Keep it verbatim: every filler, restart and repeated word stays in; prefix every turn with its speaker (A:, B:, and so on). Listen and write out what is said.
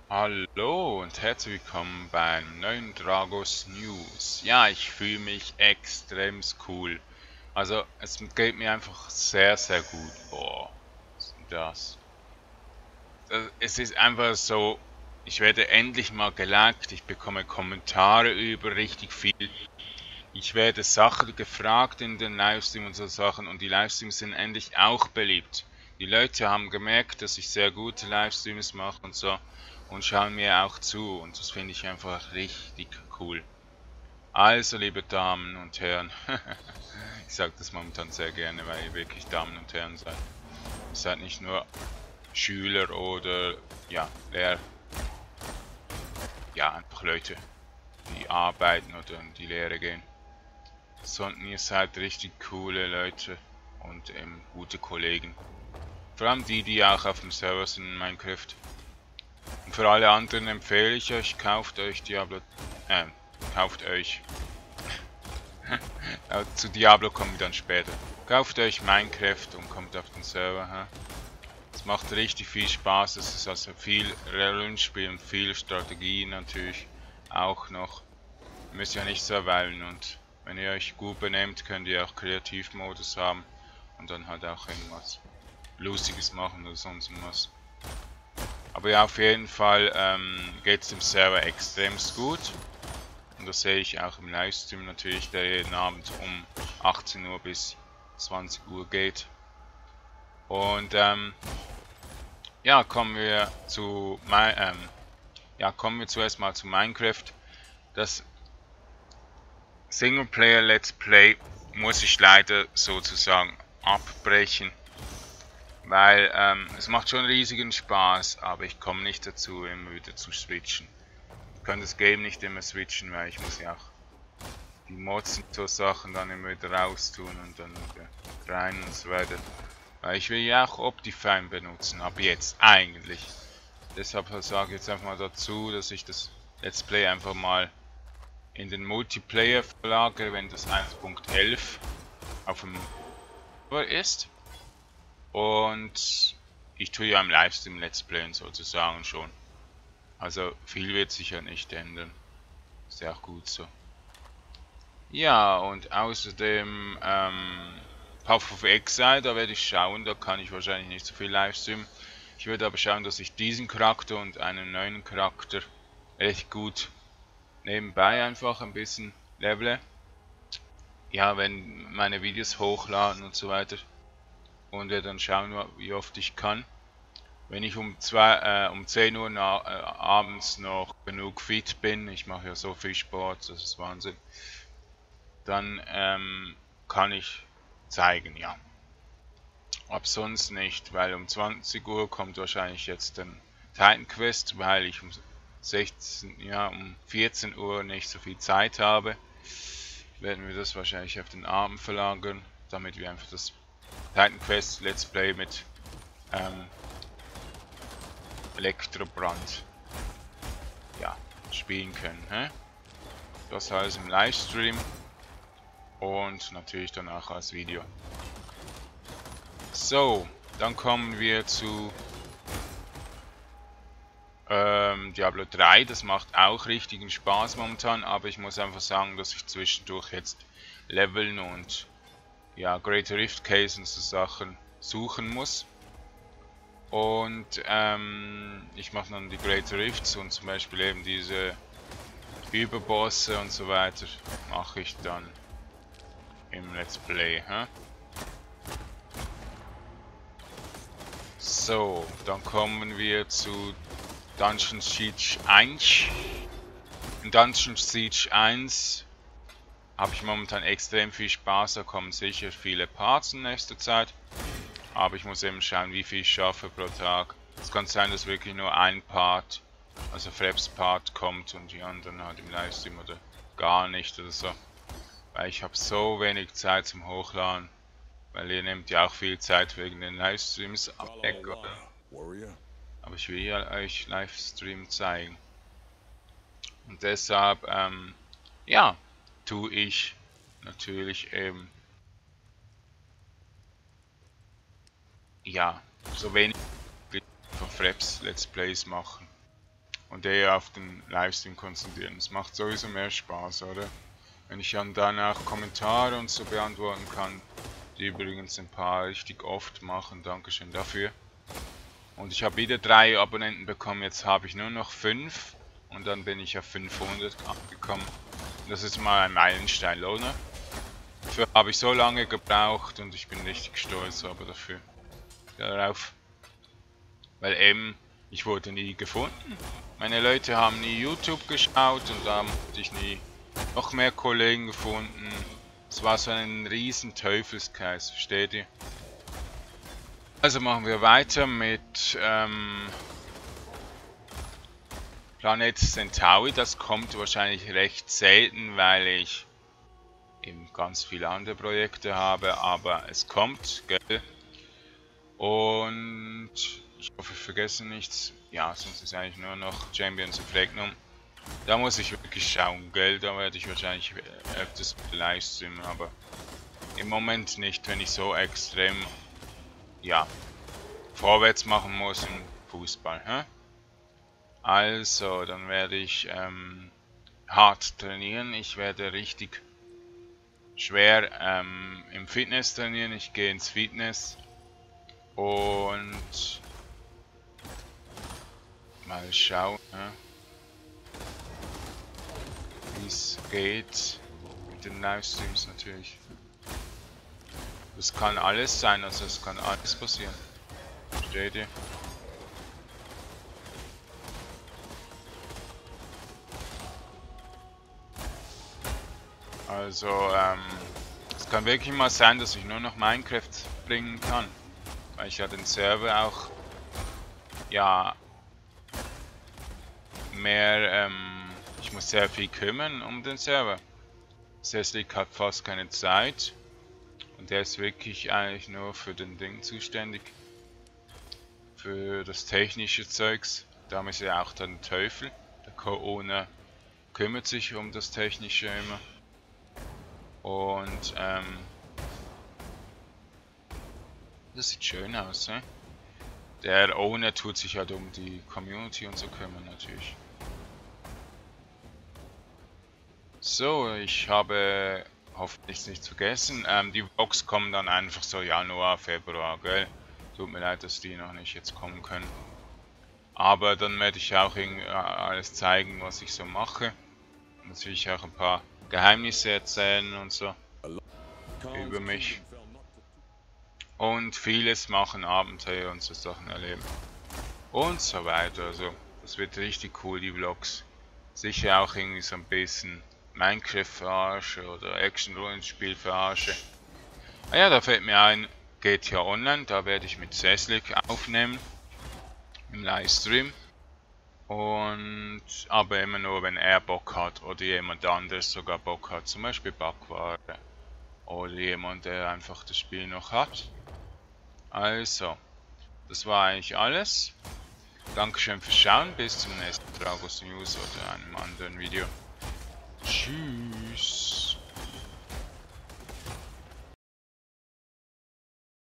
A: Hallo und herzlich willkommen beim neuen Dragos News. Ja, ich fühle mich extrem cool. Also, es geht mir einfach sehr, sehr gut. Boah, was ist denn das? Das- Es ist einfach so, ich werde endlich mal geliked, ich bekomme Kommentare über richtig viel. Ich werde Sachen gefragt in den Livestream und so Sachen und die Livestreams sind endlich auch beliebt. Die Leute haben gemerkt, dass ich sehr gute Livestreams mache und so und schauen mir auch zu und das finde ich einfach richtig cool. Also, liebe Damen und Herren, ich sage das momentan sehr gerne, weil ihr wirklich Damen und Herren seid. Ihr seid nicht nur Schüler oder ja, Lehr, ja, einfach Leute, die arbeiten oder in die Lehre gehen. Sondern ihr seid richtig coole Leute und ähm, gute Kollegen. Vor allem die, die auch auf dem Server sind in Minecraft. Und für alle anderen empfehle ich euch, kauft euch Diablo, äh, kauft euch, äh, zu Diablo kommen wir dann später. Kauft euch Minecraft und kommt auf den Server. Hä? Es macht richtig viel Spaß, es ist also viel Rollenspiel und viel Strategie natürlich auch noch. Ihr müsst ja nicht survivalen und wenn ihr euch gut benehmt, könnt ihr auch Kreativmodus haben und dann halt auch irgendwas Lustiges machen oder sonst was. Aber ja, auf jeden Fall ähm, geht es dem Server extrem gut und das sehe ich auch im Livestream natürlich, der jeden Abend um achtzehn Uhr bis zwanzig Uhr geht. Und ähm, ja, kommen wir zu ähm, ja, kommen wir zuerst mal zu Minecraft. Das Singleplayer Let's Play muss ich leider sozusagen abbrechen, weil ähm, es macht schon riesigen Spaß, aber ich komme nicht dazu, immer wieder zu switchen. Ich kann das Game nicht immer switchen, weil ich muss ja auch die Mods und so Sachen dann immer wieder raus tun und dann wieder rein und so weiter. Weil ich will ja auch Optifine benutzen, ab jetzt eigentlich. Deshalb sage ich jetzt einfach mal dazu, dass ich das Let's Play einfach mal in den Multiplayer verlagere, wenn das eins Punkt elf auf dem Server ist. Und ich tue ja im Livestream Let's Playen sozusagen schon. Also viel wird sich ja nicht ändern. Ist ja auch gut so. Ja, und außerdem ähm, Path of Exile, da werde ich schauen, da kann ich wahrscheinlich nicht so viel Livestream. Ich würde aber schauen, dass ich diesen Charakter und einen neuen Charakter recht gut nebenbei einfach ein bisschen levele. Ja, wenn meine Videos hochladen und so weiter. Und wir dann schauen, wie oft ich kann. Wenn ich um, zwei, äh, um zehn Uhr na, äh, abends noch genug fit bin, ich mache ja so viel Sport, das ist Wahnsinn, dann ähm, kann ich zeigen, ja. Ab sonst nicht, weil um zwanzig Uhr kommt wahrscheinlich jetzt ein Titan Quest, weil ich um sechzehn, ja, um vierzehn Uhr nicht so viel Zeit habe, werden wir das wahrscheinlich auf den Abend verlagern, damit wir einfach das Titan Quest Let's Play mit ähm, Elektrobrand ja, spielen können. Hä? Das alles im Livestream und natürlich dann auch als Video. So, dann kommen wir zu ähm, Diablo drei. Das macht auch richtigen Spaß momentan, aber ich muss einfach sagen, dass ich zwischendurch jetzt leveln und ja, Greater Rift Case und so Sachen suchen muss. Und ähm, ich mache dann die Greater Rifts und zum Beispiel eben diese Überbosse und so weiter mache ich dann im Let's Play. Hä? So, dann kommen wir zu Dungeon Siege eins. In Dungeon Siege eins habe ich momentan extrem viel Spaß, da kommen sicher viele Parts in nächster Zeit. Aber ich muss eben schauen, wie viel ich schaffe pro Tag. Es kann sein, dass wirklich nur ein Part, also Frebs Part kommt und die anderen halt im Livestream oder gar nicht oder so. Weil ich habe so wenig Zeit zum Hochladen. Weil ihr nehmt ja auch viel Zeit wegen den Livestreams weg, oder? Aber ich will ja euch Livestream zeigen. Und deshalb, ähm, ja, tue ich natürlich eben, ja, so wenig von Fraps Let's Plays machen. und eher auf den Livestream konzentrieren. Es macht sowieso mehr Spaß, oder? Wenn ich dann danach Kommentare und so beantworten kann, die übrigens ein paar richtig oft machen, Dankeschön dafür. Und ich habe wieder drei Abonnenten bekommen, jetzt habe ich nur noch fünf und dann bin ich auf fünfhundert angekommen. Das ist mal ein Meilenstein, oder? Dafür habe ich so lange gebraucht und ich bin richtig stolz aber dafür. Darauf. Weil eben, ich wurde nie gefunden. Meine Leute haben nie YouTube geschaut und da hatte ich nie noch mehr Kollegen gefunden. Es war so ein riesen Teufelskreis, versteht ihr? Also machen wir weiter mit ähm, Planet Centauri. Das kommt wahrscheinlich recht selten, weil ich eben ganz viele andere Projekte habe, aber es kommt, gell? Und ich hoffe, ich vergesse nichts. Ja, sonst ist eigentlich nur noch Champions of Regnum. Da muss ich wirklich schauen, gell? Da werde ich wahrscheinlich öfters livestreamen, aber im Moment nicht, wenn ich so extrem, ja, vorwärts machen muss im Fußball. Hä? Also, dann werde ich ähm, hart trainieren. Ich werde richtig schwer ähm, im Fitness trainieren. Ich gehe ins Fitness und mal schauen, ja, wie es geht mit den Livestreams natürlich. Das kann alles sein, also es kann alles passieren. Versteht ihr? Also, ähm, es kann wirklich mal sein, dass ich nur noch Minecraft bringen kann. Weil ich ja den Server auch, ja, mehr, ähm, ich muss sehr viel kümmern um den Server. Seslik hat fast keine Zeit. Und der ist wirklich eigentlich nur für den Ding zuständig. Für das technische Zeugs. Da ist ja auch dann Teufel. Der Co-Owner kümmert sich um das Technische immer. Und ähm, das sieht schön aus, ne? Der Owner tut sich halt um die Community und so kümmern natürlich. So, ich habe hoffentlich nichts vergessen. Ähm, die Vlogs kommen dann einfach so Januar, Februar, gell? Tut mir leid, dass die noch nicht jetzt kommen können. Aber dann werde ich auch alles zeigen, was ich so mache. Natürlich auch ein paar Geheimnisse erzählen und so über mich. Und vieles machen, Abenteuer und so Sachen erleben. Und so weiter. Also, das wird richtig cool, die Vlogs. Sicher auch irgendwie so ein bisschen Minecraft-Verarsche oder Action-Rollenspiel-Verarsche. Ah ja, da fällt mir ein, G T A Online, da werde ich mit Seslik aufnehmen. Im Livestream. Und aber immer nur, wenn er Bock hat oder jemand anderes sogar Bock hat. Zum Beispiel Backware. Oder jemand, der einfach das Spiel noch hat. Also, das war eigentlich alles. Dankeschön fürs Schauen. Bis zum nächsten Dragos News oder einem anderen Video. Tschüss.